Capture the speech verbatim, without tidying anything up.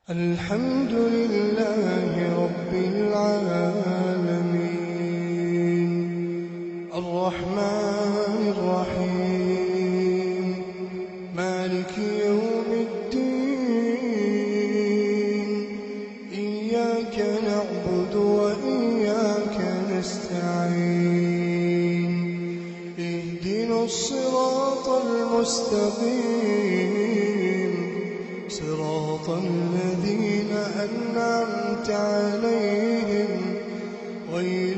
الحمد لله رب العالمين الرحمن الرحيم مالك يوم الدين إياك نعبد وإياك نستعين اهدنا الصراط المستقيم صراط الذين أنعمت عليهم غير